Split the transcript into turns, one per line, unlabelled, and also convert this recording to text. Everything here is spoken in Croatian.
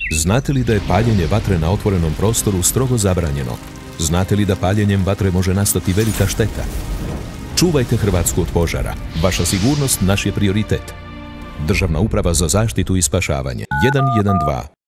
Znate li da je paljenje vatre na otvorenom prostoru strogo zabranjeno? Znate li da paljenjem vatre može nastati velika šteta? Čuvajte Hrvatsku od požara. Vaša sigurnost naš je prioritet. Državna uprava za zaštitu i spašavanje 112